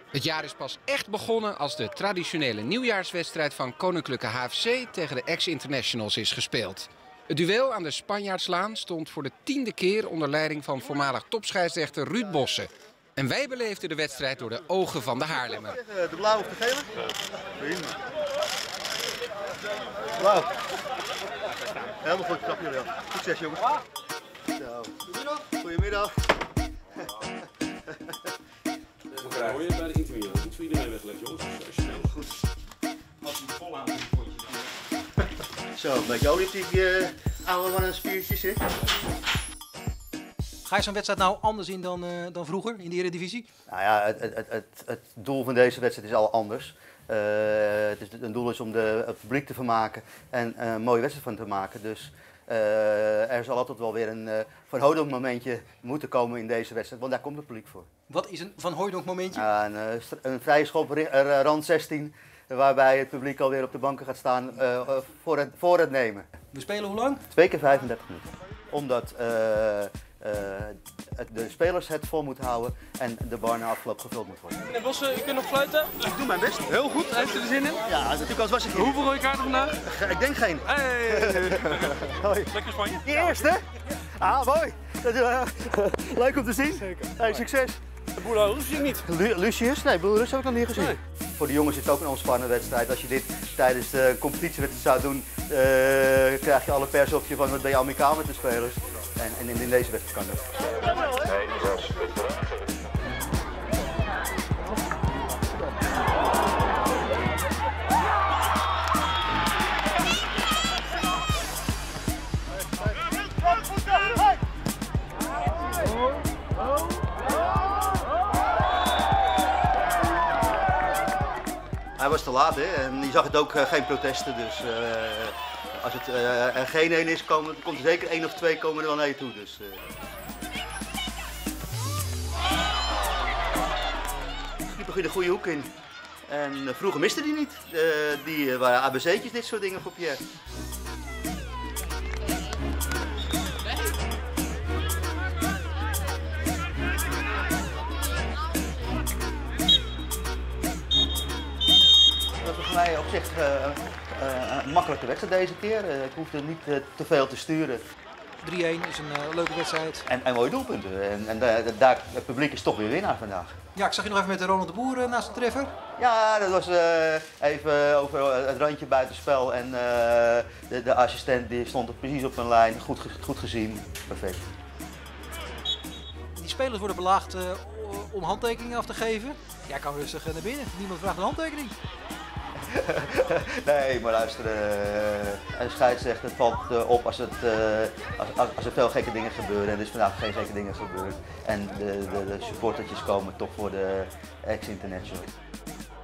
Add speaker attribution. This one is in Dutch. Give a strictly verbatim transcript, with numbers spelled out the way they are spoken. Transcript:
Speaker 1: Het jaar is pas echt begonnen als de traditionele nieuwjaarswedstrijd van Koninklijke H F C tegen de ex-internationals is gespeeld. Het duel aan de Spanjaardslaan stond voor de tiende keer onder leiding van voormalig topscheidsrechter Ruud Bosse. En wij beleefden de wedstrijd door de ogen van de Haarlemmer.
Speaker 2: De blauw of de gele? Prima. Blauw. Helemaal goed, knap jullie wel. Succes jongens. Zo. Goedemiddag.
Speaker 3: Hoor je bij de interview? Dat is niet voor iedereen weggelegd, jongens. Als je snel goed. Als je het vol aan doet, word je dan.
Speaker 2: Zo, een beetje olie op die uh, oude mannen spiertjes, hè?
Speaker 4: Ga je zo'n wedstrijd nou anders in dan, uh, dan vroeger in de Eredivisie?
Speaker 2: Nou ja, het, het, het, het doel van deze wedstrijd is al anders. Uh, het, is, het doel is om de, het publiek te vermaken en uh, een mooie wedstrijd van te maken. Dus uh, er zal altijd wel weer een uh, Van Hooijdonk momentje moeten komen in deze wedstrijd, want daar komt het publiek voor.
Speaker 4: Wat is een Van Hooijdonk momentje?
Speaker 2: Uh, een, een vrije schop uh, rand zestien, waarbij het publiek alweer op de banken gaat staan uh, uh, voor, het, voor het nemen.
Speaker 4: We spelen hoe lang?
Speaker 2: Twee keer vijfendertig minuten. Omdat uh, uh, het, de spelers het vol moeten houden en de bar na afloop gevuld moet worden.
Speaker 5: Meneer Bosse, u kunt nog fluiten?
Speaker 2: Ik doe mijn best.
Speaker 5: Heel goed, heeft u er zin in?
Speaker 2: Ja, natuurlijk als was ik hier.
Speaker 5: Hoeveel rode kaarten vandaag?
Speaker 2: Ik denk geen.
Speaker 5: Hey.
Speaker 2: Hoi.
Speaker 5: Lekker Spanje?
Speaker 2: Je eerste? Ah, mooi. Uh, leuk om te zien. Zeker. Hey, succes.
Speaker 5: De boer Lucius niet.
Speaker 2: Lu Lucius? Nee, boer Lucius heb ik nog niet gezien. Nee. Voor de jongens is het ook een ontspannende wedstrijd. Als je dit tijdens de competitiewedstrijd zou doen, uh, krijg je alle pers op je van wat ben je amicaal met de spelers. En, en in deze wedstrijd kan dat. Hij was te laat, hè? En je zag het ook, uh, geen protesten, dus uh, als het uh, er geen één is, komen, komt er zeker één of twee komen er wel naar je toe. Dus, uh. Die begint de goede hoek in. En uh, vroeger miste die niet. Uh, die uh, waren A B C'tjes, dit soort dingen voor Pierre. Voor mij op zich uh, uh, een makkelijke wedstrijd deze keer. Uh, ik hoefde niet uh, te veel te sturen.
Speaker 4: drie-een is een uh, leuke wedstrijd.
Speaker 2: En, en mooie doelpunten. En, en de, de, daar, het publiek is toch weer winnaar vandaag.
Speaker 4: Ja, ik zag je nog even met Ronald de Boer uh, naast de treffer.
Speaker 2: Ja, dat was uh, even over het randje buitenspel. En uh, de, de assistent die stond er precies op een lijn. Goed, goed gezien. Perfect.
Speaker 4: Die spelers worden belaagd uh, om handtekeningen af te geven. Ja, ik kan rustig naar binnen. Niemand vraagt een handtekening.
Speaker 2: Nee, maar luister, uh, een scheidsrechter valt uh, op als, het, uh, als, als, als er veel gekke dingen gebeuren. En er is vandaag geen gekke dingen gebeurd. En de, de, de supportertjes komen toch voor de ex-international.